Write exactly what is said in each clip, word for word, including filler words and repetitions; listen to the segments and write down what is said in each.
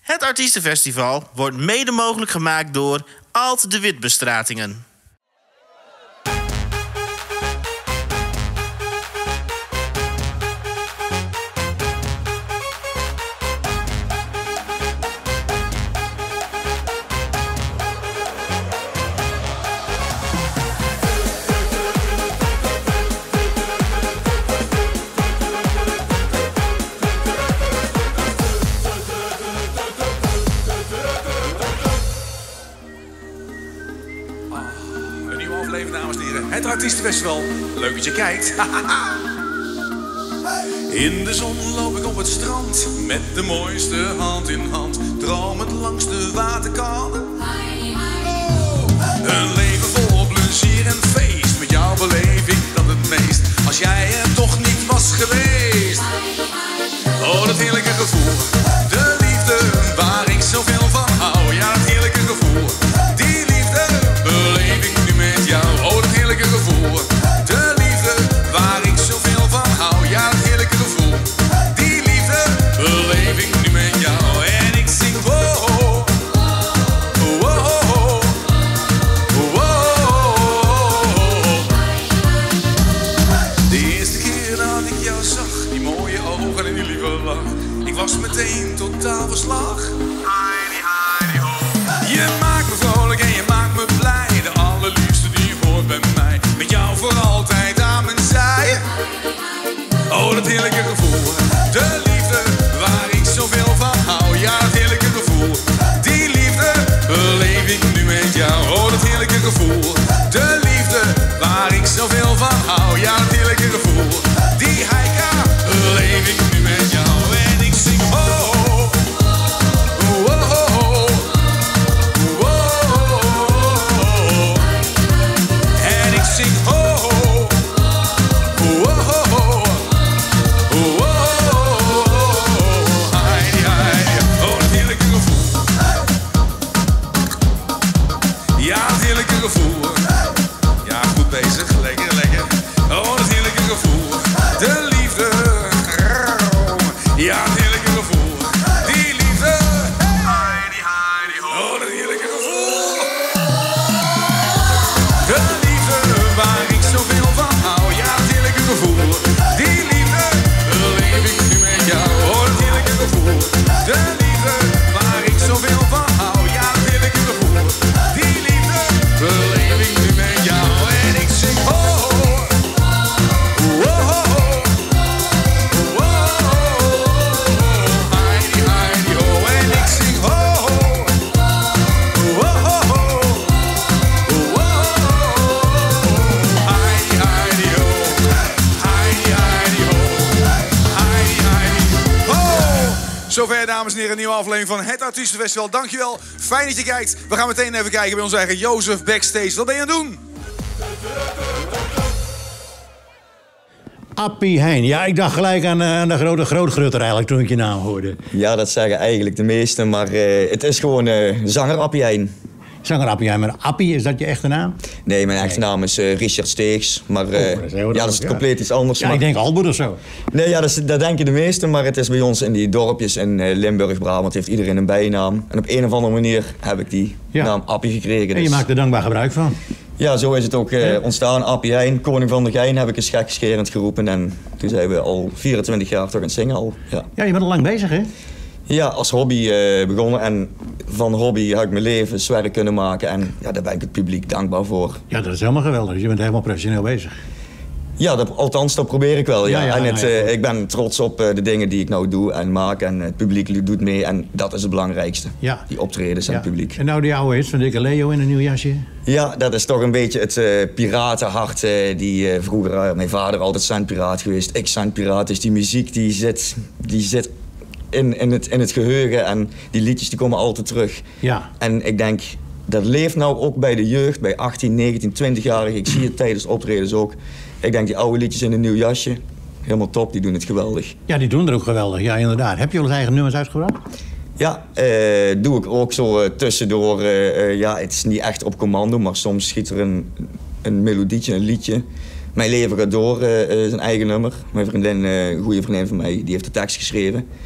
Het Artiestenfestival wordt mede mogelijk gemaakt door Alt de Wit Bestratingen. Dames en heren, het Artiestenfestival. Leuk dat je kijkt. In de zon loop ik op het strand, met de mooiste hand in hand, dromend langs de waterkant. Een leven vol plezier en feest, met jou beleef ik dat het meest, als jij er toch niet was geweest. Oh, dat heerlijke gevoel, de liefde waar ik zoveel van hou. Ja, dat heerlijke gevoel, die liefde beleef ik nu met jou. Oh, dat heerlijke gevoel, de liefde waar ik zoveel van hou. Ja, dat heerlijke gevoel, die liefde beleef ik nu met jou. En ik zing wow, wow, wow, wow. De eerste keer dat ik jou zag, die mooie ogen en die lieve lach, ik was meteen totaal verslag. Je maakt me vrolijk en je maakt me blij, de allerliefste die hoort bij mij, met jou voor altijd aan mijn zij. Oh, dat heerlijke gevoel, de liefde waar ik zoveel van hou. Ja, dat heerlijke gevoel, die liefde beleef ik nu met jou. Oh, dat heerlijke gevoel, de liefde waar ik zoveel van hou. Ja, dat heerlijke gevoel, die heika beleef ik nu met jou. En ik zing oh, oh, oh, oh. En ik zing oh, oh, oh, oh, oh, Heidi, Heidi, oh, dat heerlijke gevoel. Ja, dat heerlijke gevoel. Ja, goed bezig, lekker, lekker. Oh, dat heerlijke gevoel, de liefde. Ja, dat heerlijke gevoel, die liefde. Heidi, Heidi, oh, dat heerlijke gevoel. De liefde waar ik zoveel van hou. Ja, dat heerlijke gevoel, die liefde beleef ik nu met jou. Oh, dat heerlijke gevoel, de liefde waar ik zoveel van hou. Ja, dat heerlijke gevoel, die liefde beleef ik nu met jou. En ik zing oh, oh, oh, oh, Heidi, Heidi, oh. En ik zing oh, oh, oh, Heidi, Heidi, oh. Heidi, Heidi, oh. Heidi, Heidi, oh. Zover, dames en heren, een nieuwe aflevering van het Artiestenfestival. Dankjewel, fijn dat je kijkt. We gaan meteen even kijken bij onze eigen Jozef backstage. Wat ben je aan het doen? Appie Heijn. Ja, ik dacht gelijk aan, uh, aan de grote grootgrutter eigenlijk toen ik je naam hoorde. Ja, dat zeggen eigenlijk de meesten, maar uh, het is gewoon uh, zanger Appie Heijn. Zanger Appie Heijn, maar Appie, is dat je echte naam? Nee, mijn echte nee. naam is uh, Richard Steegs, maar uh, oh, dat is ja, dat is ja. compleet iets anders. Ja, maar... ik denk Albert of zo. Nee, ja, dat, is, dat denken de meesten, maar het is bij ons in die dorpjes in uh, Limburg, Brabant, heeft iedereen een bijnaam. En op een of andere manier heb ik die ja. naam Appie gekregen. Dus... En je maakt er dankbaar gebruik van. Ja, zo is het ook uh, ontstaan. Appie Heijn, koning van de gein, heb ik eens gekscherend geroepen. En toen zijn we al vierentwintig jaar toch aan het zingen al. Ja, ja je bent al lang bezig, hè? Ja, als hobby uh, begonnen. En van hobby heb ik mijn levenswerk kunnen maken. En ja, daar ben ik het publiek dankbaar voor. Ja, dat is helemaal geweldig. Je bent helemaal professioneel bezig. Ja, dat, althans, dat probeer ik wel. Ja. Ja, ja, en het, nou ja, uh, ik ben trots op uh, de dingen die ik nou doe en maak. En het publiek doet mee. En dat is het belangrijkste. Ja. Die optredens ja. en het publiek. En nou die oude hits van Dikke Leo in een nieuw jasje? Ja, dat is toch een beetje het uh, piratenhart. Uh, die uh, vroeger, uh, mijn vader altijd zandpiraat geweest. Ik zandpiraat. Dus die muziek die zit, die zit in, in, het, in het geheugen. En die liedjes die komen altijd terug. Ja. En ik denk, dat leeft nou ook bij de jeugd. Bij achttien, negentien, twintig-jarigen. Ik zie het tijdens optredens ook. Ik denk die oude liedjes in een nieuw jasje, helemaal top, die doen het geweldig. Ja, die doen het ook geweldig, ja inderdaad. Heb je al eens eigen nummers uitgebracht? Ja, uh, doe ik ook zo uh, tussendoor. Uh, uh, ja, het is niet echt op commando, maar soms schiet er een, een melodietje, een liedje. Mijn leven gaat door, uh, uh, zijn eigen nummer. Mijn vriendin, uh, een goede vriendin van mij, die heeft de tekst geschreven.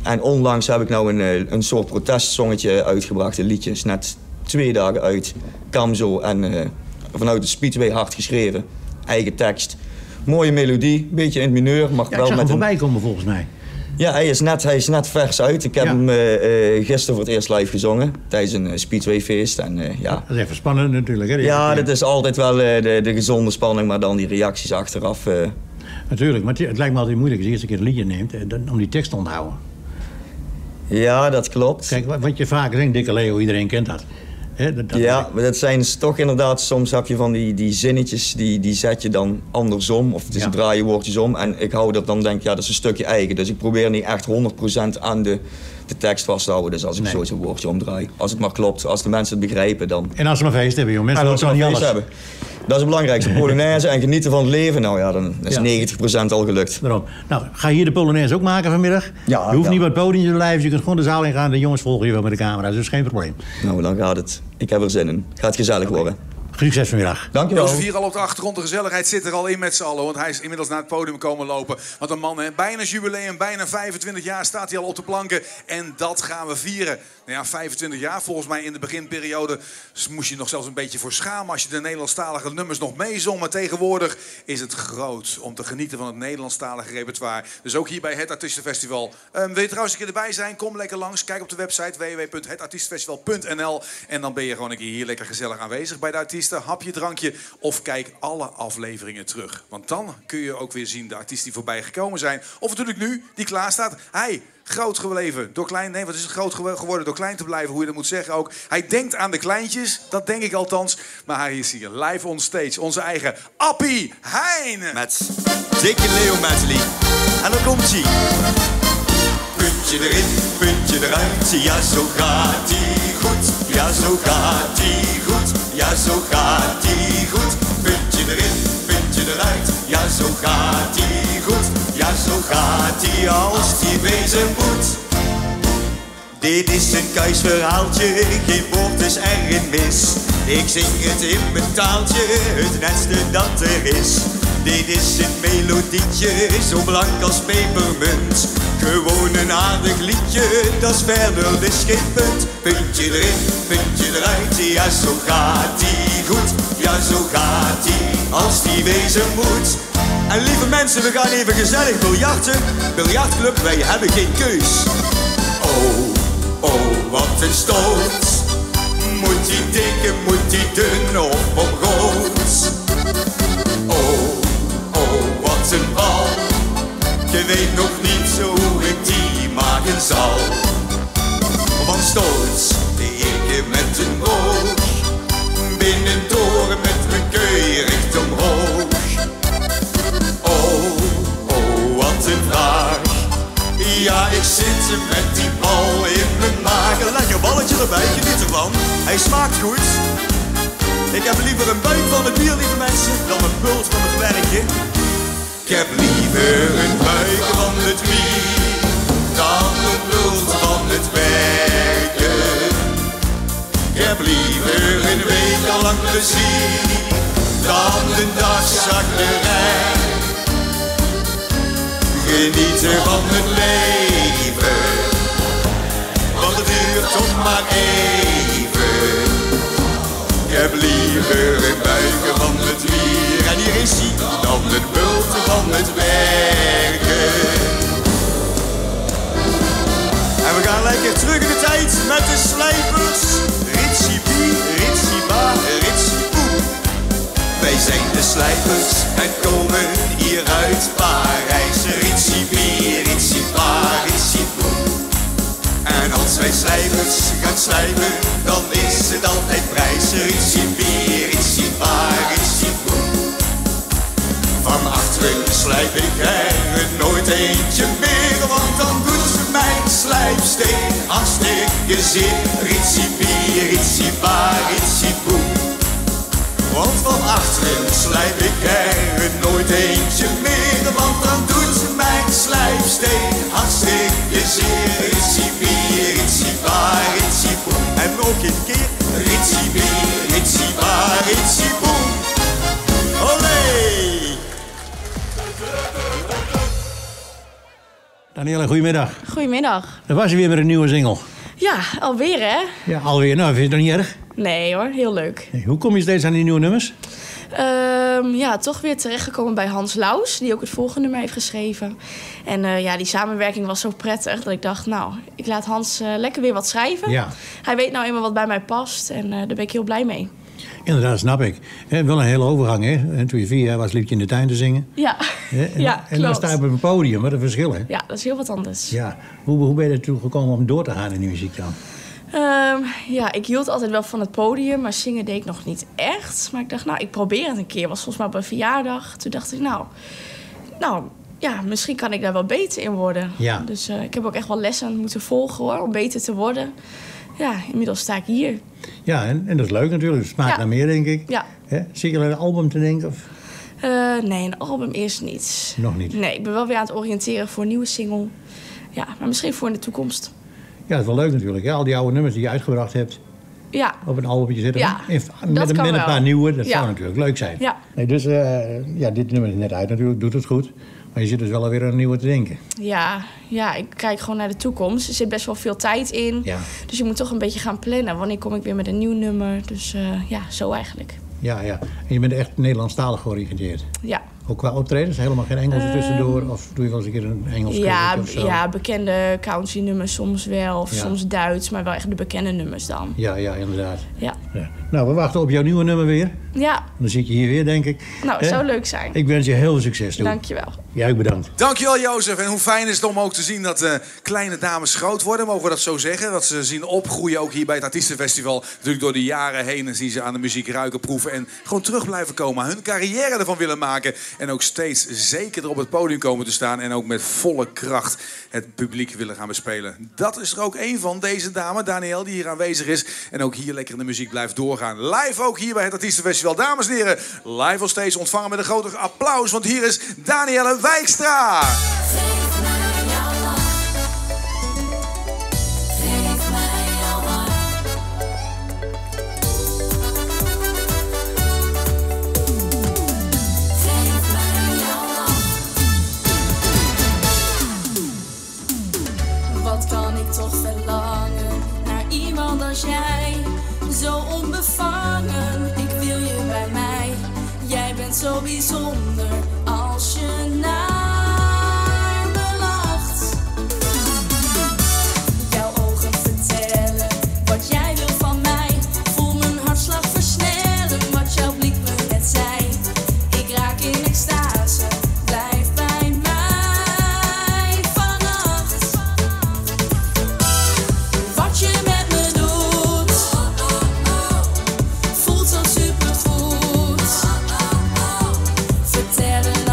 En onlangs heb ik nou een, een soort protestsongetje uitgebracht. Een liedje is net twee dagen uit. Kamzo en uh, vanuit de Speedway hard geschreven. Eigen tekst. Mooie melodie, beetje in het mineur. Mag Ja, wel ik zag met hem een... voorbij komen volgens mij. Ja, hij is, net, hij is net vers uit. Ik heb Ja. hem uh, uh, gisteren voor het eerst live gezongen. Tijdens een uh, Speedway feest. En, uh, ja. Dat is even spannend natuurlijk. Hè? ja, dat is altijd wel uh, de, de gezonde spanning. Maar dan die reacties achteraf. Uh... Natuurlijk, maar het, het lijkt me altijd moeilijk als je eerst een keer een liedje neemt eh, dan, om die tekst te onthouden. Ja, dat klopt. Kijk, wat, wat je vaker zegt, Dikke Leo, iedereen kent dat. Hè, dat, dat Ja, maar dat zijn toch inderdaad, soms heb je van die, die zinnetjes, die, die zet je dan andersom. Of het is Ja. een draai je woordjes om. En ik hou dat dan, denk ik, ja, dat is een stukje eigen. Dus ik probeer niet echt honderd procent aan de, de tekst vast te houden. Dus als ik Nee. zo zo'n woordje omdraai. Als het maar klopt, als de mensen het begrijpen, dan... En als ze maar feest hebben, joh. Mensen Ja, doen dat ook we niet feest alles. hebben. Dat is het belangrijkste. Polonaise en genieten van het leven. Nou ja, dan is Ja. negentig procent al gelukt. Daarom. Nou, ga je hier de Polonaise ook maken vanmiddag? Ja, je hoeft ja. niet bij het podium te blijven, je kunt gewoon de zaal ingaan. De jongens volgen je wel met de camera, dus dat is geen probleem. Nou, dan gaat het. Ik heb er zin in. Gaat gezellig worden. Succes vanmiddag. Dankjewel. Jozef hier al op de achtergrond. De gezelligheid zit er al in met z'n allen. Want hij is inmiddels naar het podium komen lopen. Want een man, hè, bijna jubileum, bijna vijfentwintig jaar staat hij al op de planken. En dat gaan we vieren. Nou ja, vijfentwintig jaar. Volgens mij in de beginperiode moest je nog zelfs een beetje voor schamen als je de Nederlandstalige nummers nog meezong. Maar tegenwoordig is het groot om te genieten van het Nederlandstalige repertoire. Dus ook hier bij het Artiestenfestival. Um, wil je trouwens een keer erbij zijn? Kom lekker langs. Kijk op de website w w w punt het artiestenfestival punt n l. En dan ben je gewoon een keer hier lekker gezellig aanwezig bij de artiesten. Hapje, drankje of kijk alle afleveringen terug. Want dan kun je ook weer zien de artiesten die voorbij gekomen zijn. Of natuurlijk nu, die klaar staat. Hij, groot gebleven door klein... Nee, wat is het groot geworden door klein te blijven, hoe je dat moet zeggen ook. Hij denkt aan de kleintjes, dat denk ik althans. Maar hij is hier live on stage. Onze eigen Appie Heijn. Met Dikke Leo medley. En dan komt hij. Puntje erin, puntje eruit. Ja, zo gaat ie goed. Ja, zo gaat ie goed. Ja, zo gaat ie goed. Puntje erin, puntje eruit. Ja, zo gaat ie goed. Ja, zo gaat ie als die wezen moet. Dit is een kuis verhaaltje, geen woord is erin mis. Ik zing het in mijn taaltje, het netste dat er is. Dit is een melodietje, zo blank als pepermunt. Gewoon een aardig liedje, dat is verder dus geen punt. Puntje erin, puntje eruit, ja zo gaat die goed. Ja zo gaat die, als die wezen moet. En lieve mensen, we gaan even gezellig biljarten. Biljartclub, wij hebben geen keus. Oh, oh, wat een stoot. Moet die dikke, moet die dun of omgroot? Oh, oh, wat een bal. Je weet nog niet zo hoe ik die maken zal. Van stoot, ik met een boog. Binnendoor met mijn keurig omhoog. Oh, oh, wat een vraag. Ja, ik zit met die bal in mijn maag. Een lekker balletje erbij, geniet ervan. Hij smaakt goed. Ik heb liever een buik van het bier, lieve mensen, dan een bult van het werkje. Ik heb liever een buik van het bier, dan een bult van het werken. Ik heb liever een week al lang plezier, dan een dag zakkerij. Genieten van het leven, want het duurt toch maar even. Ik heb liever een buiken van het wier, en hier is hij, dan het bulten van het werken. En we gaan lekker terug in de tijd met de slijpers. Ritsie-pie, ritsie-ba, ritsie-poe. Wij zijn de slijpers en komen hier uit Parijs. Ritsie-pie, ritsie-ba, ritsie-poe. En als wij slijpers gaan slijpen, dan is het altijd prijs. Ritsie-pie, ritsie-ba, ritsie-poe. Van achteren slijp ik er nooit eentje meer, want dan doet ze mijn slijpsteen hartstikke zeer. Ritsie-pie, ritsie-ba, ritsie-poe. Want van achteren slijp ik er nooit eentje meer, want dan doet ze mijn slijpsteen hartstikke zeer. Ritsie-pie, ritsie-ba, ritsie-poe. En nog een keer. Ritsie-pie, ritsie-ba, ritsie-poe. Olé! Danielle, goedemiddag. Goedemiddag. Dan was je weer met een nieuwe single. Ja, alweer hè? Ja, alweer. Nou, vind je het nog niet erg? Nee hoor, heel leuk. Hey, hoe kom je steeds aan die nieuwe nummers? Um, ja, toch weer terechtgekomen bij Hans Laus, die ook het volgende nummer heeft geschreven. En uh, ja, die samenwerking was zo prettig dat ik dacht, nou, ik laat Hans uh, lekker weer wat schrijven. Ja. Hij weet nou eenmaal wat bij mij past en uh, daar ben ik heel blij mee. Inderdaad, snap ik. He, wel een hele overgang, hè? En toen je vier jaar was, liep je in de tuin te zingen. Ja, He, en, ja, en dan sta je op een podium, wat een verschil, hè? Ja, dat is heel wat anders. Ja. Hoe, hoe ben je ertoe gekomen om door te gaan in die muziek dan? Um, ja, ik hield altijd wel van het podium, maar zingen deed ik nog niet echt. Maar ik dacht, nou, ik probeer het een keer. Was volgens mij op een verjaardag. Toen dacht ik, nou, nou ja, misschien kan ik daar wel beter in worden. Ja. Dus uh, ik heb ook echt wel lessen moeten volgen, hoor, om beter te worden. Ja, inmiddels sta ik hier. Ja, en, en dat is leuk natuurlijk. Het smaakt Ja. naar meer, denk ik. Ja. He? Zit je aan een album te denken? Of? Uh, nee, een album eerst niet. Nog niet? Nee, ik ben wel weer aan het oriënteren voor een nieuwe single. Ja, maar misschien voor in de toekomst. Ja, dat is wel leuk natuurlijk. Hè? Al die oude nummers die je uitgebracht hebt Ja. op een albumje zitten. Ja, In- dat met een, kan met een wel. paar nieuwe, dat Ja. zou natuurlijk leuk zijn. Ja. Nee, dus uh, ja, dit nummer is net uit natuurlijk, doet het goed. Maar je zit dus wel alweer aan een nieuwe te denken. Ja, ja, ik kijk gewoon naar de toekomst. Er zit best wel veel tijd in. Ja. Dus je moet toch een beetje gaan plannen. Wanneer kom ik weer met een nieuw nummer? Dus uh, ja, zo eigenlijk. Ja, ja. En je bent echt Nederlandstalig georiënteerd. Ja, Ook qua optredens, helemaal geen Engels er tussendoor? Of doe je wel eens een keer een Engels ja, covertje of zo? ja bekende country nummers soms wel. Of Ja. soms Duits, maar wel echt de bekende nummers dan. Ja, ja, inderdaad. Ja, Ja. Nou, we wachten op jouw nieuwe nummer weer. ja. Dan zit je hier weer, denk ik. Nou, Hè? zou leuk zijn. Ik wens je heel veel succes toe. Dankjewel. Jij ook bedankt. Dankjewel Jozef. En hoe fijn is het om ook te zien dat uh, kleine dames groot worden, mogen we dat zo zeggen? Dat ze zien opgroeien ook hier bij het Artiestenfestival. Natuurlijk door de jaren heen en zien ze aan de muziek ruiken, proeven en gewoon terug blijven komen. Hun carrière ervan willen maken en ook steeds zekerder op het podium komen te staan. En ook met volle kracht het publiek willen gaan bespelen. Dat is er ook één van, deze dame, Danielle, die hier aanwezig is. En ook hier lekker in de muziek blijft doorgaan. Live ook hier bij het Artiestenfestival. Dames en heren, live al steeds ontvangen met een groter applaus. Want hier is Danielle Wijkstra. Geef mij jouw lach. Geef mij jouw hart. Geef mij jouw lach. Wat kan ik toch verlangen naar iemand als jij? Zo onbevangen, ik wil je bij mij. Jij bent zo bijzonder als je naar me lacht. Jouw ogen vertellen wat jij wil van mij. Voel mijn hartslag versnellen, wat jouw blik me net zei. Ik raak in extase, blijf bij mij vannacht. Wat je met me doet, voelt zo supergoed. Vertellen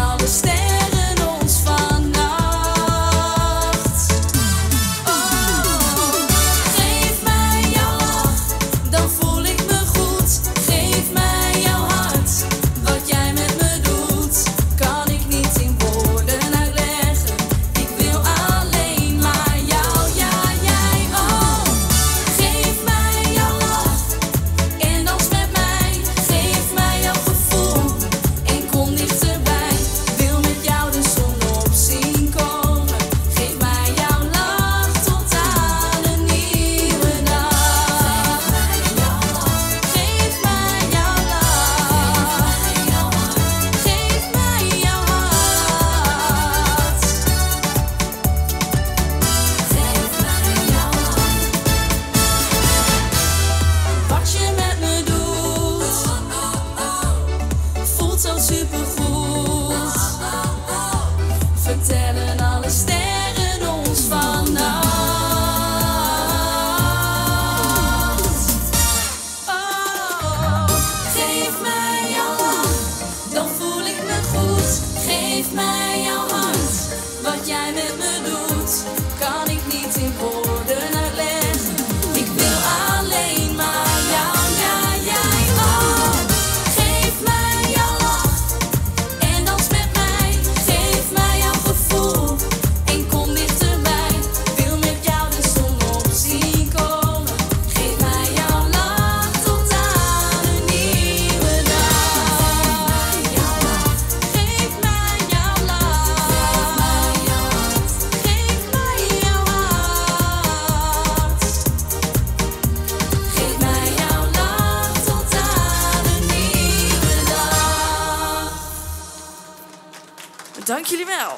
Dank jullie wel.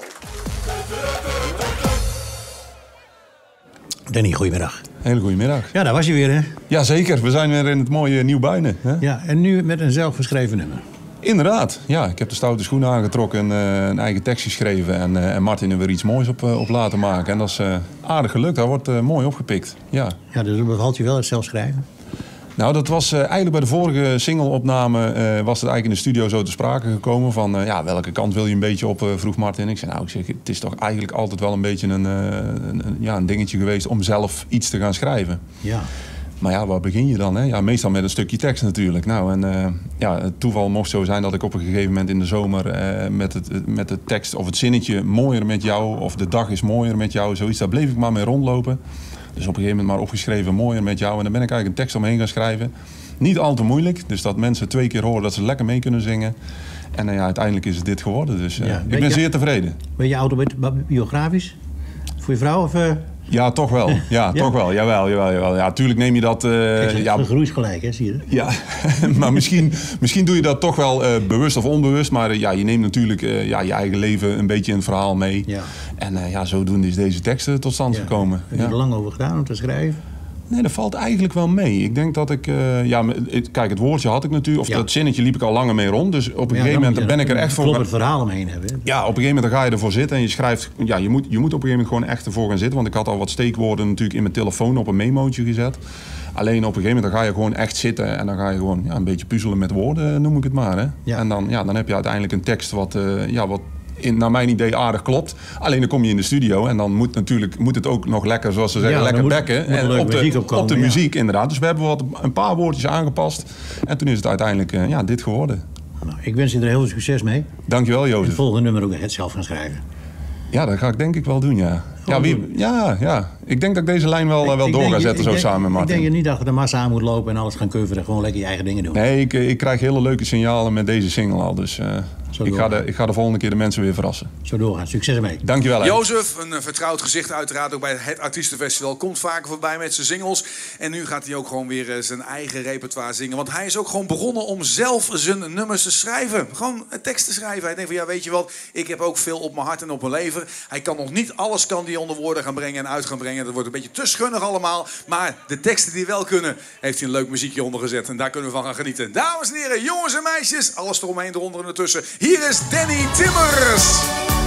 Danny, goedemiddag. Hele goedemiddag. Ja, daar was je weer, hè? Jazeker, we zijn weer in het mooie Nieuw-Buinen. Hè? Ja, en nu met een zelfgeschreven nummer. Inderdaad, ja. Ik heb de stoute schoenen aangetrokken en uh, een eigen tekst geschreven. En, uh, en Martin er weer iets moois op, uh, op laten maken. En dat is uh, aardig gelukt, dat wordt uh, mooi opgepikt. Ja. Ja, dus dat bevalt je wel, het zelfschrijven? Nou, dat was uh, eigenlijk bij de vorige singleopname uh, was het eigenlijk in de studio zo te sprake gekomen van uh, ja, welke kant wil je een beetje op, uh, vroeg Martin. Ik zei, nou, ik zeg, het is toch eigenlijk altijd wel een beetje een, uh, een, een, ja, een dingetje geweest om zelf iets te gaan schrijven. Ja. Maar ja, waar begin je dan? Hè? Ja, meestal met een stukje tekst natuurlijk. Nou, en uh, ja, het toeval mocht zo zijn dat ik op een gegeven moment in de zomer uh, met, het, met de tekst of het zinnetje mooier met jou of de dag is mooier met jou, zoiets, daar bleef ik maar mee rondlopen. Dus op een gegeven moment maar opgeschreven mooier met jou. En dan ben ik eigenlijk een tekst omheen gaan schrijven. Niet al te moeilijk, dus dat mensen twee keer horen dat ze lekker mee kunnen zingen. En uh, ja, uiteindelijk is het dit geworden, dus uh, ja, ik ben je, zeer tevreden. Ben je autobiografisch? Voor je vrouw of... Uh... Ja, toch wel. Ja, ja, toch wel. Jawel, jawel, jawel. Ja, tuurlijk neem je dat... Uh, Kijk, ja, gegroeid gelijk, hè, zie je dat? Ja, maar misschien, misschien doe je dat toch wel uh, bewust of onbewust. Maar uh, ja, je neemt natuurlijk uh, ja, je eigen leven een beetje in het verhaal mee. Ja. En uh, ja, zodoende is deze tekst uh, tot stand ja. gekomen. Heb je ja. er lang over gedaan om te schrijven? Nee, dat valt eigenlijk wel mee. Ik denk dat ik... Uh, ja, kijk, het woordje had ik natuurlijk. Of ja. dat zinnetje liep ik al langer mee rond. Dus op een ja, gegeven moment je, ben ik er echt voor... Klopt het verhaal omheen hebben. Hè? Ja, op een gegeven moment dan ga je ervoor zitten en je schrijft... Ja, je moet, je moet op een gegeven moment gewoon echt ervoor gaan zitten. Want ik had al wat steekwoorden natuurlijk in mijn telefoon op een memootje gezet. Alleen op een gegeven moment dan ga je gewoon echt zitten... en dan ga je gewoon ja, een beetje puzzelen met woorden, noem ik het maar. Hè? Ja. En dan, ja, dan heb je uiteindelijk een tekst wat... Uh, ja, wat In, naar mijn idee aardig klopt. Alleen dan kom je in de studio en dan moet, natuurlijk, moet het ook nog lekker, zoals ze zeggen, ja, lekker moet, bekken. Moet en op de, opkomen, op de muziek ja. inderdaad. Dus we hebben wat, een paar woordjes aangepast. En toen is het uiteindelijk uh, ja, dit geworden. Nou, ik wens je er heel veel succes mee. Dankjewel, Jozef. Het volgende nummer ook het zelf gaan schrijven. Ja, dat ga ik denk ik wel doen, ja. Ja, wie, ja, ja, ik denk dat ik deze lijn wel, ik, wel door ga zetten zo denk, samen met Martin. Ik denk je niet dat je de massa aan moet lopen en alles gaan coveren. Gewoon lekker je eigen dingen doen. Nee, ik, ik krijg hele leuke signalen met deze single al. Dus uh, ik, ga de, ik ga de volgende keer de mensen weer verrassen. Zo doorgaan. Succes ermee. Dankjewel. Hè. Jozef, een vertrouwd gezicht uiteraard ook bij het Artiestenfestival. Komt vaker voorbij met zijn singles. En nu gaat hij ook gewoon weer zijn eigen repertoire zingen. Want hij is ook gewoon begonnen om zelf zijn nummers te schrijven. Gewoon een tekst te schrijven. Hij denkt van ja, weet je wat, ik heb ook veel op mijn hart en op mijn lever. Hij kan nog niet alles kan die onder woorden gaan brengen en uit gaan brengen. Dat wordt een beetje te schunnig allemaal. Maar de teksten die wel kunnen, heeft hij een leuk muziekje onder gezet. En daar kunnen we van gaan genieten. Dames en heren, jongens en meisjes. Alles eromheen, eronder en ertussen. Hier is Danny Timmers.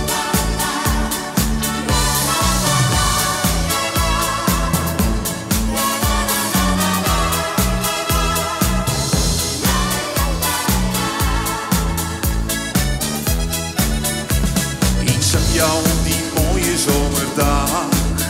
Ik zag jou op die mooie zomerdag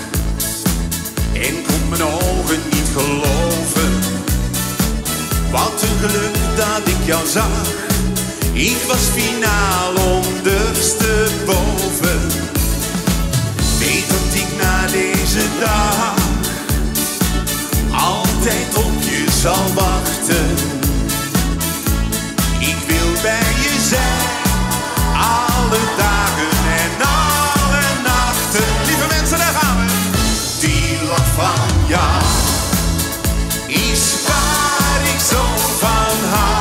en kon mijn ogen niet geloven. Wat een geluk dat ik jou zag. Ik was finaal ondersteboven. Weet dat ik na deze dag altijd op je zal wachten. Ik wil bij je zijn, alle dagen en alle nachten. Lieve mensen, daar gaan we. Die lach van jou is waar ik zo van hou.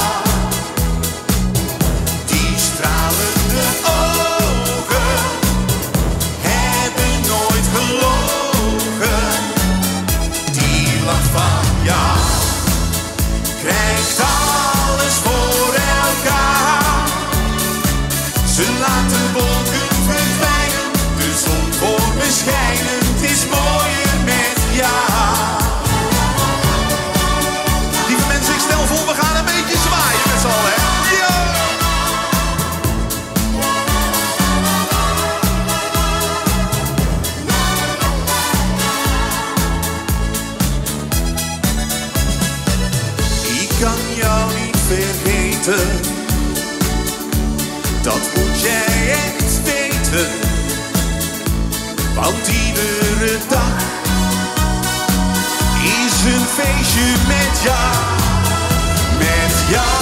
Die stralende ogen hebben nooit gelogen. Die lach van jou krijgt alles voor elkaar. Ze laten wolken verdwijnen, de zon voor me schijnen. Het is mooier met jou. Lieve mensen, ik stel voor, we gaan een beetje zwaaien met z'n allen, hè? Ja! Ik kan jou niet vergeten. Dat moet jij echt weten. Want iedere dag is een feestje met jou. Met jou.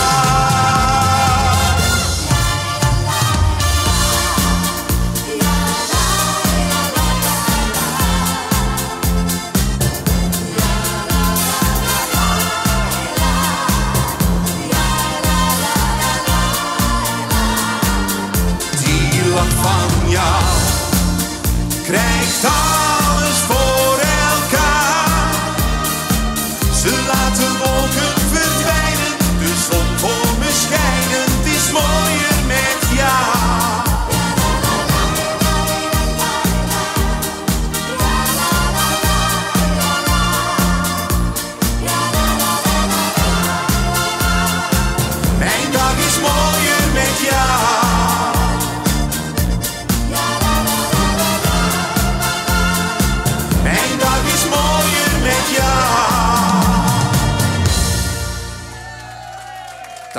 Die lach van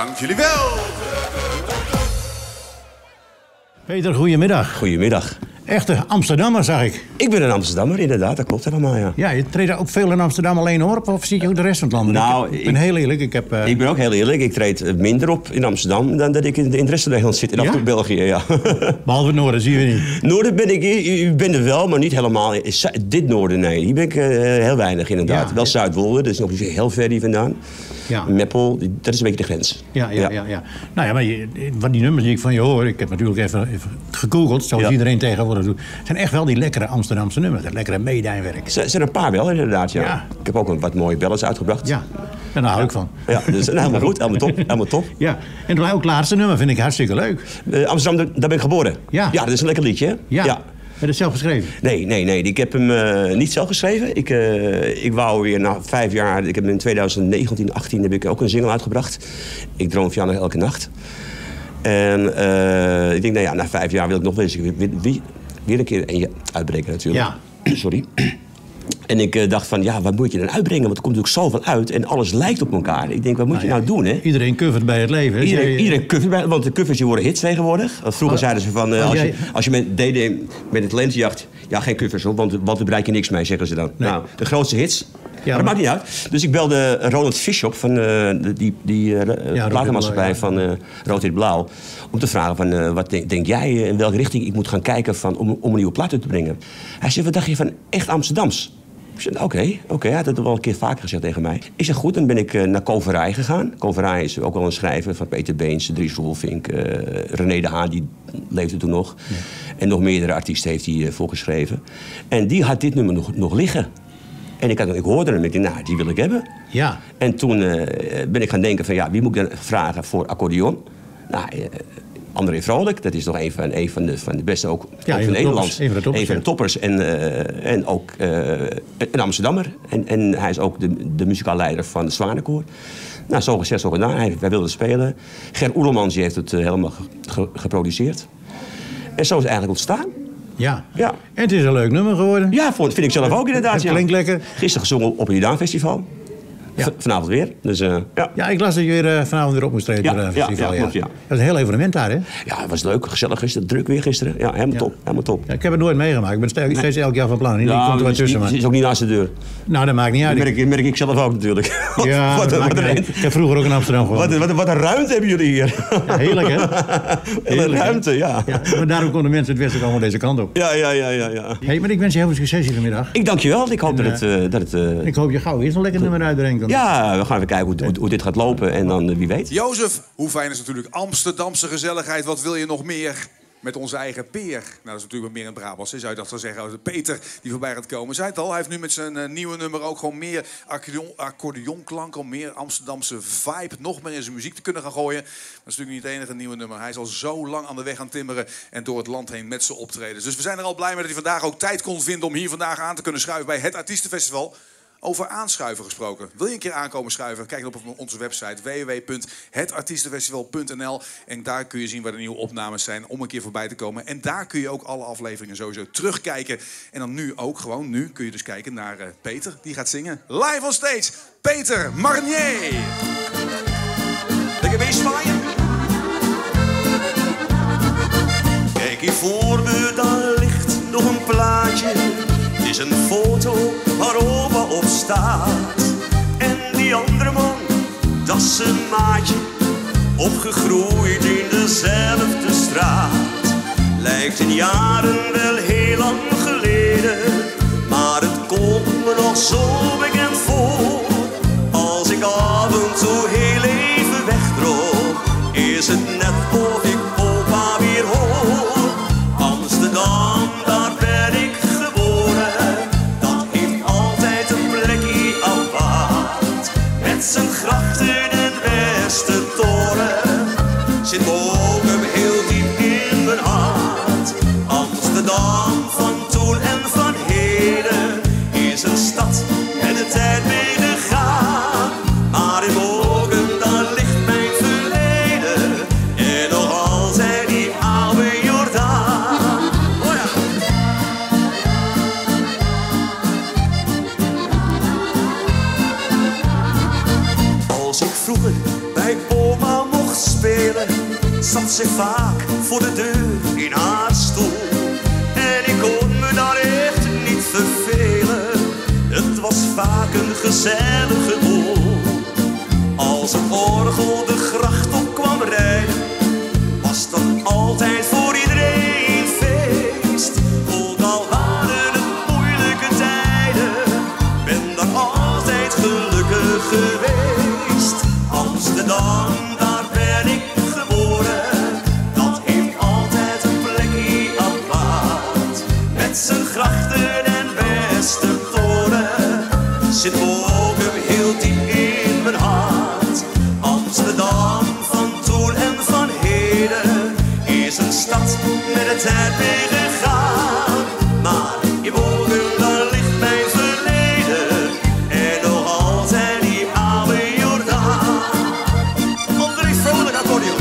Dank jullie wel. Peter, goedemiddag. Goedemiddag. Echte Amsterdammer, zag ik. Ik ben een Amsterdammer, inderdaad. Dat klopt helemaal, ja. Ja, je treedt ook veel in Amsterdam alleen op, of zie je ook de rest van het land? Nou, ik, ik ben heel eerlijk. Ik, heb, uh... ik ben ook heel eerlijk. Ik treed minder op in Amsterdam dan dat ik in, in het rest van Nederland zit. En af en toe België, ja. Behalve het noorden, zie je niet. Noorden ben ik, ik ben er wel, maar niet helemaal. Dit noorden, nee. Hier ben ik uh, heel weinig, inderdaad. Ja, wel Zuidwolde, dus nog niet heel ver hier vandaan. Ja. Meppel, dat is een beetje de grens. Ja, ja, ja. ja, ja. Nou ja, maar je, wat die nummers die ik van je hoor, ik heb natuurlijk even, even gegoogeld, zoals ja. iedereen tegenwoordig doet, zijn echt wel die lekkere Amsterdamse nummers, dat lekkere meedijnwerk. Er zijn een paar wel, inderdaad, ja. ja. Ik heb ook een wat mooie ballads uitgebracht. Ja, en daar hou ik van. Ja, dus nou, helemaal goed, helemaal top, helemaal top. Ja, en ook het laatste nummer vind ik hartstikke leuk. Uh, Amsterdam, daar ben ik geboren. Ja. Ja, dat is een lekker liedje, hè? Ja. ja. Heb je het zelf geschreven? Nee, nee, nee. Ik heb hem uh, niet zelf geschreven. Ik, uh, ik wou weer na vijf jaar... Ik heb in twintig negentien, achttien heb ik ook een single uitgebracht. Ik droom van jou elke nacht. En uh, ik denk, nou ja, na vijf jaar wil ik nog wel eens weer, weer, weer een keer eentje uitbreken natuurlijk. Ja. Sorry. En ik uh, dacht van, ja, wat moet je dan uitbrengen? Want er komt natuurlijk zoveel uit en alles lijkt op elkaar. Ik denk, wat moet nou, je nou ja, doen, hè? Iedereen covert bij het leven. Hè? Iedereen, iedereen covert bij, want de covers die worden hits tegenwoordig. Vroeger oh. zeiden ze van, uh, als, je, als je met D D met het talentenjacht... Ja, geen covers op, want, want daar bereik je niks mee, zeggen ze dan. Nee. Nou, de grootste hits... Ja, maar dat maakt niet uit. Dus ik belde Ronald Fish op van uh, die, die uh, ja, platenmaatschappij ja. van uh, Rood Wit Blauw. Om te vragen van uh, wat denk, denk jij in welke richting ik moet gaan kijken van, om, om een nieuwe plaat uit te brengen. Hij zei, wat dacht je van echt Amsterdams? Ik zei, oké, okay, oké, okay. Hij had het wel een keer vaker gezegd tegen mij. Ik zei, goed, dan ben ik uh, naar Koverij gegaan. Koverij is ook wel een schrijver van Peter Beens, Dries Roelvink, uh, René de Haan, die leefde toen nog. Ja. En nog meerdere artiesten heeft hij uh, voorgeschreven. En die had dit nummer nog, nog liggen. En ik, had, ik hoorde hem en ik dacht, nou, die wil ik hebben. Ja. En toen uh, ben ik gaan denken van, ja, wie moet ik dan vragen voor accordeon? Nou, uh, André Vrolijk, dat is nog een van, een van, de, van de beste ook, ja, ook van Nederland. Een van de toppers. Een van de toppers en, uh, en ook uh, een Amsterdammer. En, en hij is ook de, de muzikaal leider van het Zwanenkoor. Nou, zo gezegd, zo gedaan. Hij, wij wilden spelen. Ger Oelemans heeft het uh, helemaal ge, ge, geproduceerd. En zo is het eigenlijk ontstaan. Ja. ja, en het is een leuk nummer geworden. Ja, vind ik zelf ook inderdaad. Het klinkt ja. lekker. Gisteren gezongen op het Jordaan Festival. Ja. Vanavond weer. Dus, uh, ja. ja, ik las dat je weer uh, vanavond weer op moest treden. Ja, uh, festival, ja, ja. Ja. Dat was een heel evenement daar, hè? Ja, het was leuk. Gezellig gisteren. Druk weer gisteren. Ja, helemaal ja. top. Helemaal top. Ja, ik heb het nooit meegemaakt. Ik ben steeds, steeds elk jaar van plan. Niet ja, komt er wat tussen. Het is ook niet naast de deur. Nou, dat maakt niet uit. Dat merk, merk ik zelf ook natuurlijk. Ja, wat, dat wat, maakt niet. Ik heb vroeger ook in Amsterdam gewoond. Wat, wat, wat een ruimte hebben jullie hier. Ja, heerlijk, hè? Heerlijk, een ruimte, ja. ja. Maar daarom konden mensen het westen allemaal deze kant op. Ja, ja, ja, ja. ja. Hey, maar ik wens je heel veel succes hier vanmiddag. Ik dank je wel. Ik hoop en, dat het... Uh, dat het uh, ik hoop je gauw eerst een lekker nummer uitbrengt. Ja, we gaan even kijken hoe, hoe, hoe dit gaat lopen en dan wie weet. Jozef, hoe fijn is natuurlijk Amsterdamse gezelligheid. Wat wil je nog meer met onze eigen Peer? Nou, dat is natuurlijk meer in Brabants. Zou je dat zo zeggen? Peter die voorbij gaat komen. Zei het al, hij heeft nu met zijn uh, nieuwe nummer ook gewoon meer accordeon, accordeonklank, om meer Amsterdamse vibe, nog meer in zijn muziek te kunnen gaan gooien. Dat is natuurlijk niet het enige nieuwe nummer. Hij is al zo lang aan de weg aan timmeren en door het land heen met zijn optredens. Dus we zijn er al blij mee dat hij vandaag ook tijd kon vinden om hier vandaag aan te kunnen schuiven bij het Artiestenfestival. Over aanschuiven gesproken. Wil je een keer aankomen schuiven? Kijk dan op onze website w w w punt het artiestenfestival punt n l. En daar kun je zien waar de nieuwe opnames zijn om een keer voorbij te komen. En daar kun je ook alle afleveringen sowieso terugkijken. En dan nu ook, gewoon nu, kun je dus kijken naar uh, Peter. Die gaat zingen live on stage. Peter Marnier. Lekker meesmaaien. Kijk hier voor me, daar ligt nog een plaatje. Het is een foto waar opa op staat. En die andere man, dat is een maatje. Opgegroeid in dezelfde straat. Lijkt in jaren wel heel lang geleden. Maar het komt me nog zo bekend voor. Als ik af en toe heel even wegdroom, is het net of ik opa weer hoor. Amsterdam, daar ben ik geboren. Dat heeft altijd een plekje apart. Met zijn grachten en Westertoren zit mogen heel diep in mijn hart. Amsterdam van toen en van heden is een stad en de tijd meegegaan. Maar in morgen, daar ligt mijn verleden en nog altijd die oude Jordaan. Oh ja. Als ik vroeger bij oma mocht spelen, zat ze vaak voor de deur in haar stoel. En ik kon me daar echt niet vervelen, het was vaak een gezellige boel. Als een orgel de gracht op kwam rijden, was dan altijd voor iedereen feest. Ook al waren het moeilijke tijden, ben daar altijd gelukkig geweest. Amsterdam, daar ben ik geboren, dat heeft altijd een plekje apart. Met zijn grachten en Westertoren zit Mokum heel diep in mijn hart. Amsterdam van toen en van heden is een stad met de tijd meegegaan. Maar in Mokum, daar ligt mijn verleden en nog altijd die oude Jordaan. André Vrolijk accordeon.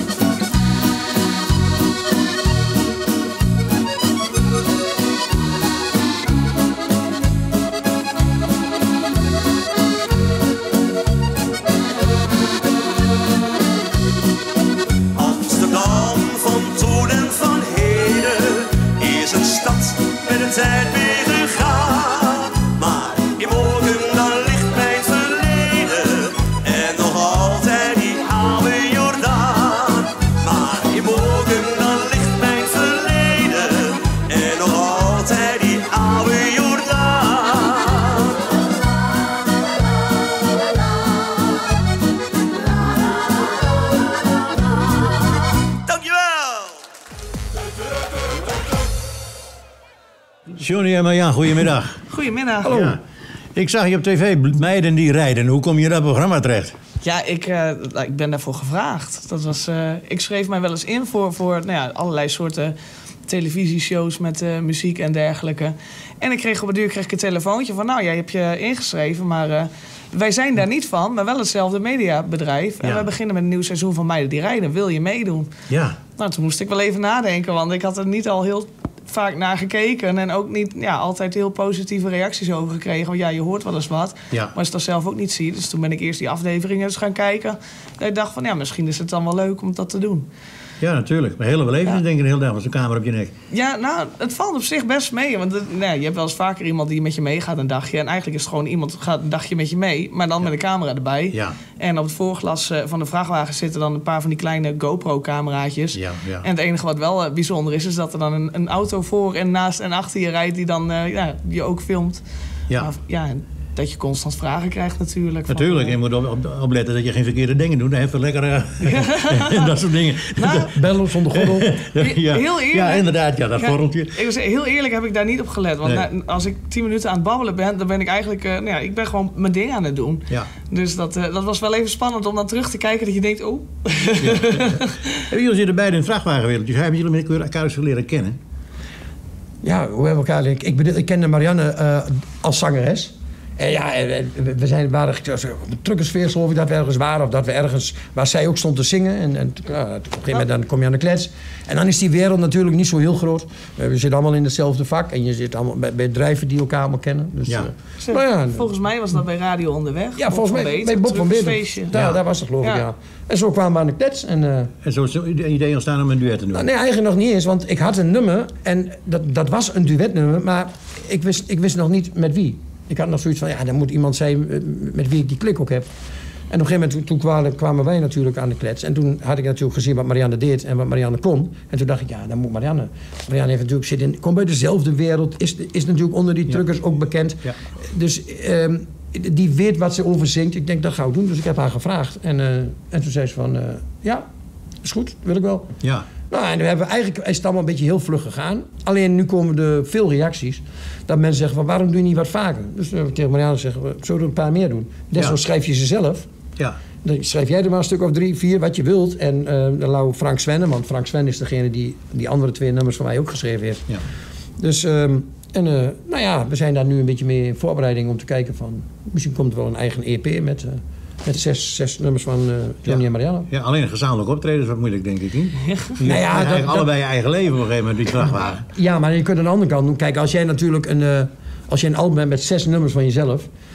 Amsterdam van toen en van heden is een stad met de tijd meegegaan. Maar in Mokum, daar ligt mijn verleden en nog altijd die oude Jordaan. Maar in Mokum, daar ligt mijn verleden en nog altijd die oude Jordaan. Dankjewel! Johnny en Marjan, goedemiddag. Goedemiddag. Hallo. Ja. Ik zag je op tv, Meiden die rijden. Hoe kom je in dat programma terecht? Ja, ik, uh, ik ben daarvoor gevraagd. Dat was, uh, ik schreef mij wel eens in voor, voor nou ja, allerlei soorten televisieshows met uh, muziek en dergelijke. En ik kreeg op een duur kreeg ik een telefoontje van... nou, jij hebt je ingeschreven, maar uh, wij zijn daar niet van... maar wel hetzelfde mediabedrijf. Ja. En we beginnen met een nieuw seizoen van Meiden die rijden. Wil je meedoen? Ja. Nou, toen moest ik wel even nadenken, want ik had er niet al heel vaak naar gekeken... en ook niet ja, altijd heel positieve reacties over gekregen. Want ja, je hoort wel eens wat, Ja. maar als je dat zelf ook niet ziet... dus toen ben ik eerst die afleveringen eens gaan kijken. En ik dacht van, ja, misschien is het dan wel leuk om dat te doen. Ja, natuurlijk. Mijn hele beleving Ja. denk ik de hele dag met zo'n camera op je nek. Ja, nou, het valt op zich best mee. Want het, nou, je hebt wel eens vaker iemand die met je meegaat een dagje. En eigenlijk is het gewoon iemand gaat een dagje met je mee. Maar dan met een camera erbij. Ja. En op het voorglas uh, van de vrachtwagen zitten dan een paar van die kleine GoPro-cameraatjes. Ja, ja. En het enige wat wel uh, bijzonder is, is dat er dan een, een auto voor en naast en achter je rijdt die dan uh, ja, je ook filmt. Ja. Maar, ja, en dat je constant vragen krijgt natuurlijk. Natuurlijk, van, uh, je moet op, op, opletten dat je geen verkeerde dingen doet. Even lekker uh, en dat soort dingen. Nou, Bellen zonder gordel. ja. Heel eerlijk. Ja, inderdaad, ja, dat Ja, gordeltje. ik wil zeggen, heel eerlijk heb ik daar niet op gelet. Want Nee. na- als ik tien minuten aan het babbelen ben, dan ben ik eigenlijk... Uh, nou ja, ik ben gewoon mijn ding aan het doen. Ja. Dus dat, uh, dat was wel even spannend om dan terug te kijken dat je denkt, oh. Ja. Hebben jullie zitten beide in het vrachtwagenwereldje. Hebben jullie elkaar eens leren kennen? Ja, hoe hebben we elkaar leren? Ik, bedoel, ik kende Marianne uh, als zangeres. En ja, en, we- we zijn, waren op een truckersfeer geloof ik dat we ergens waren. Of dat we ergens, waar zij ook stond te zingen. En, en uh, op een gegeven moment dan kom je aan de klets. En dan is die wereld natuurlijk niet zo heel groot. Uh, we zitten allemaal in hetzelfde vak. En je zit allemaal bij, bij bedrijven die elkaar allemaal kennen. Dus, Ja. uh, Zeg, nou ja, volgens mij was dat bij Radio Onderweg. ja, Bob volgens van mij Beter, bij Bob van Beter. truckersfeestje. Daar, Ja. daar was het geloof ik, Ja. ja. En zo kwamen we aan de klets. En, uh, En zo is het idee ontstaan om een duet te doen. Nou, nee, eigenlijk nog niet eens, want ik had een nummer en dat, dat was een duetnummer, maar ik wist, ik wist nog niet met wie. Ik had nog zoiets van, ja, er moet iemand zijn eh, met wie ik die klik ook heb. En op een gegeven moment, toen, toen kwamen, kwamen wij natuurlijk aan de klets. En toen had ik natuurlijk gezien wat Marianne deed en wat Marianne kon. En toen dacht ik, ja, dan moet Marianne. Marianne heeft natuurlijk zit in, komt uit dezelfde wereld, is, is natuurlijk onder die truckers ook bekend. Ja. Dus ehm, die weet wat ze over zingt. Ik denk, dat ga ik doen. Dus ik heb haar gevraagd. En, uh, en toen zei ze van, uh, ja, is goed, wil ik wel. Ja. Nou, en we hebben eigenlijk is het allemaal een beetje heel vlug gegaan. Alleen nu komen er veel reacties. Dat mensen zeggen van, waarom doe je niet wat vaker? Dus uh, tegen Marianne zeggen we, zullen we er een paar meer doen? Desnoods Ja. schrijf je ze zelf. Ja. Dan schrijf jij er maar een stuk of drie, vier, wat je wilt. En uh, dan laat Frank Svenne, want Frank Svenne is degene die die andere twee nummers van mij ook geschreven heeft. Ja. Dus, um, en uh, nou ja, we zijn daar nu een beetje mee in voorbereiding om te kijken van, misschien komt er wel een eigen E P met, uh, met zes, zes nummers van uh, Johnny Ja. en Marianne. Ja, alleen een gezamenlijk optreden is wat moeilijk, denk ik. Niet? Nou ja, Ja, dat- dat- allebei je eigen leven op een gegeven moment, die vrachtwagen. Ja, maar je kunt aan de andere kant doen. Kijk, als jij natuurlijk een, uh, als jij een album hebt met zes nummers van jezelf,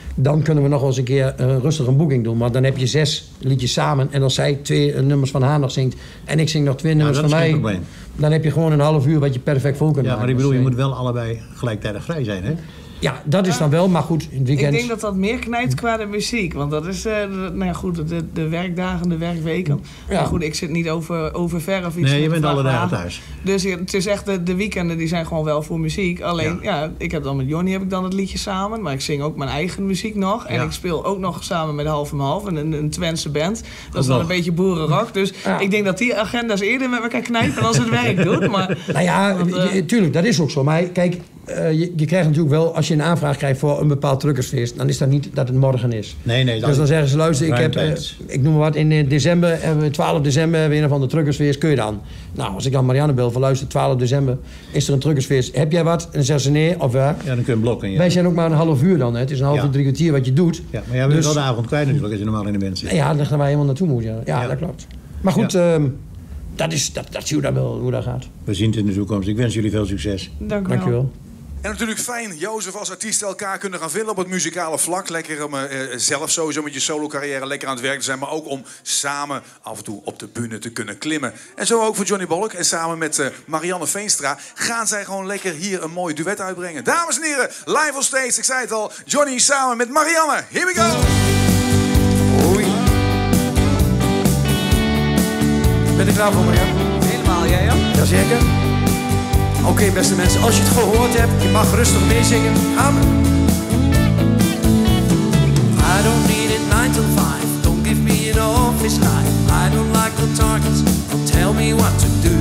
dan kunnen we nog wel eens een keer uh, rustig een boeking doen. Maar dan heb je zes liedjes samen en als zij twee uh, nummers van haar nog zingt en ik zing nog twee nummers ja, van mij, probleem. Dan heb je gewoon een half uur wat je perfect vol kunt ja, maken. maar ik bedoel, je moet wel allebei gelijktijdig vrij zijn, hè? Ja, dat is dan wel, maar goed, in het weekend... Ik denk dat dat meer knijpt qua de muziek. Want dat is, uh, de, nou ja, goed, de, de werkdagen, de werkweken. Ja. Maar goed, ik zit niet over, over ver of iets. Nee, je bent alle dagen thuis. Dus het is echt, de, de weekenden die zijn gewoon wel voor muziek. Alleen, ja. ja, ik heb dan met Johnny heb ik dan het liedje samen. Maar ik zing ook mijn eigen muziek nog. En ja. ik speel ook nog samen met Half om Half, een, een Twentse band. Dat is dan een beetje boerenrock. Dus ja. ik denk dat die agenda's eerder met elkaar knijpen als het werk doet. Maar, nou ja, want, uh, tuurlijk, dat is ook zo. Maar kijk... Uh, je, je krijgt natuurlijk wel, als je een aanvraag krijgt voor een bepaald truckersfeest, dan is dat niet dat het morgen is. Nee, nee. Dus dan zeggen ze, luister, ik heb, uh, ik noem maar wat, in december, uh, twaalf december, weer een van de truckersfeest, kun je dan? Nou, als ik dan Marianne bel van luister, twaalf december, is er een truckersfeest, heb jij wat? En dan zeggen ze nee, of ja. Ja, dan kun je blokken. Ja. Wij zijn ook maar een half uur dan, hè. Het is een half uur, ja. drie kwartier wat je doet. Ja, maar jij bent dus, wel de avond kwijt natuurlijk, als je normaal in de band zit. Ja, dan gaan wij helemaal naartoe moeten, ja. Ja, ja. dat klopt. Maar goed, ja. um, dat is, dat, dat zie je dan wel, hoe dat gaat. We zien het in de toekomst. Ik wens jullie veel succes. Dank u wel. Dank je wel. En natuurlijk fijn, Jozef, als artiesten elkaar kunnen gaan vinden op het muzikale vlak. Lekker om uh, zelf sowieso met je solo-carrière lekker aan het werk te zijn. Maar ook om samen af en toe op de bühne te kunnen klimmen. En zo ook voor Johnny Bolk. En samen met uh, Marianne Veenstra gaan zij gewoon lekker hier een mooi duet uitbrengen. Dames en heren, live on stage, ik zei het al. Johnny samen met Marianne. Here we go! Oei. Ben je klaar voor, Marianne? Helemaal, jij ook? Jazeker. Oké, okay, beste mensen, als je het gehoord hebt, je mag rustig meezingen. Gaan we. I don't need it nine till five. Don't give me an office life. I don't like the targets. Don't tell me what to do.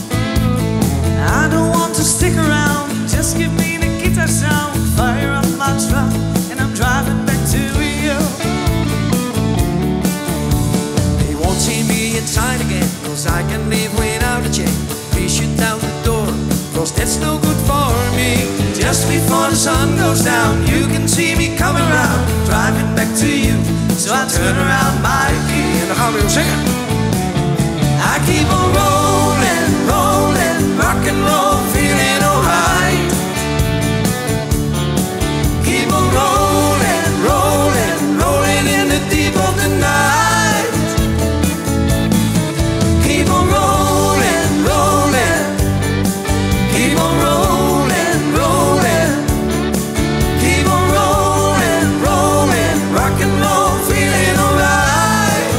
I don't want to stick around. Just give me the guitar sound. Fire up my truck and I'm driving back to you. They won't see me inside again, cause I can live without a chain. Please shoot down the door, cause that's no good for me. Just before the sun goes down, you can see me coming around, driving back to you. So I turn around my key and I'm gonna sing it. I keep on rolling, rolling, rock and roll, feeling alright. Keep on rolling, rolling, rolling in the deep of the night. Keep on rolling, rolling. Keep on rolling, rolling. Keep on rolling, rolling. Rock and roll, feeling alright.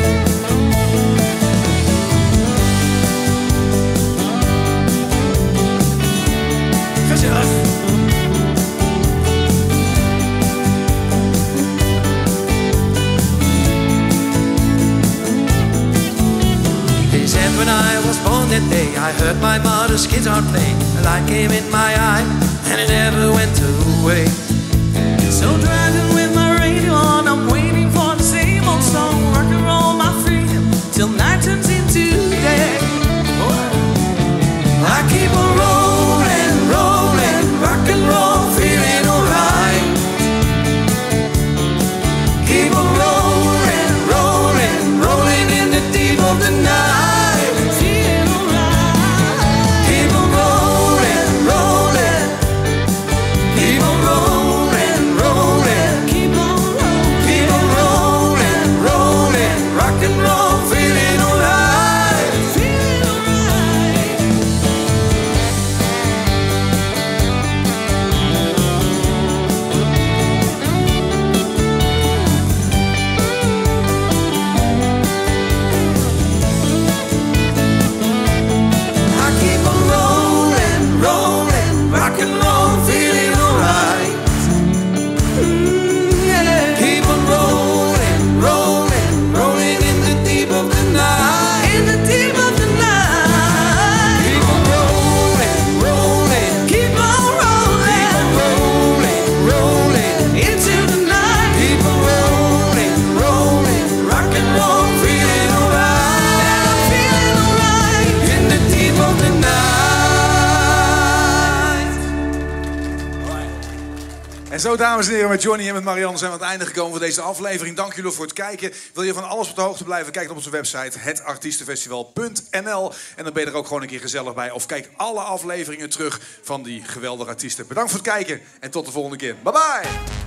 Gezellig. They said when I was born that day, I heard my mother's guitar play. A light came in my eye, and it never went away. So driving with my radio on, I'm waiting for the same old song. Rock and roll my freedom, till night turns into day. I keep on rolling, rolling, rock and roll, feeling alright. Keep on rolling, rolling, rolling in the deep of the night. En zo, dames en heren, met Johnny en met Marianne zijn we aan het einde gekomen van deze aflevering. Dank jullie voor het kijken. Wil je van alles op de hoogte blijven? Kijk op onze website het artiestenfestival punt n l. En dan ben je er ook gewoon een keer gezellig bij. Of kijk alle afleveringen terug van die geweldige artiesten. Bedankt voor het kijken en tot de volgende keer. Bye bye!